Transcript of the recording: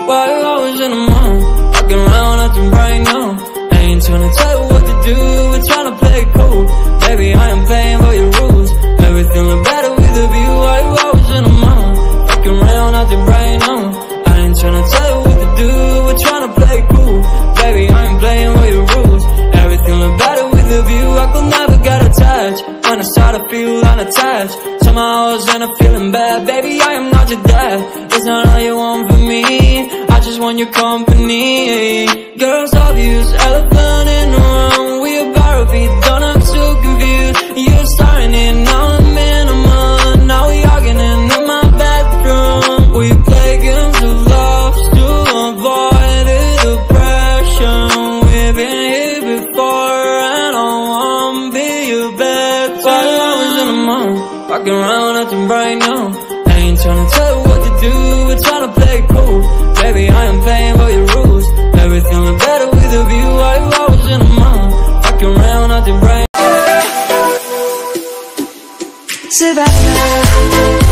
Why I was in the mood, walking around acting right now. I ain't tryna tell you what to do, we're tryna play it cool. Baby, I am playing by your rules. Everything look better with a view. Why I was in the mood, walking around acting right now. I ain't tryna tell you what to do, we're tryna play it cool. Baby, I am playing by your rules. Everything look better with a view. I could never get attached when I start to feel unattached. Somehow I was in a feeling bad. Baby, I am not your dad. It's not all you want from me, I just want your company. Girls obvious, elephant in the room. We about to be done, I'm so confused. You're starting it, now I'm in a mood. Now we arguing in my bedroom. We play games of love to avoid the depression. We've been here before and I won't be your bed. While I was in the mood, walking around acting right now. I ain't tryna tell you what to do, we're tryna play it cool. Baby, I am playing by your rules. Everything look better with a view. I was in the mood, walking around acting right. Sébastien.